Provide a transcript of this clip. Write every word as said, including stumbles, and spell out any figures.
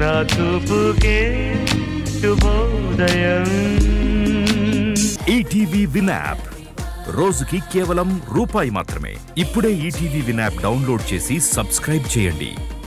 నా చూపుకే శుభోదయం. ETV Win app రోజుకి కేవలం రూపాయి మాత్రమే. ఇప్పుడే ఈటీవీ విన్ యాప్ డౌన్లోడ్ చేసి సబ్స్క్రైబ్ చేయండి.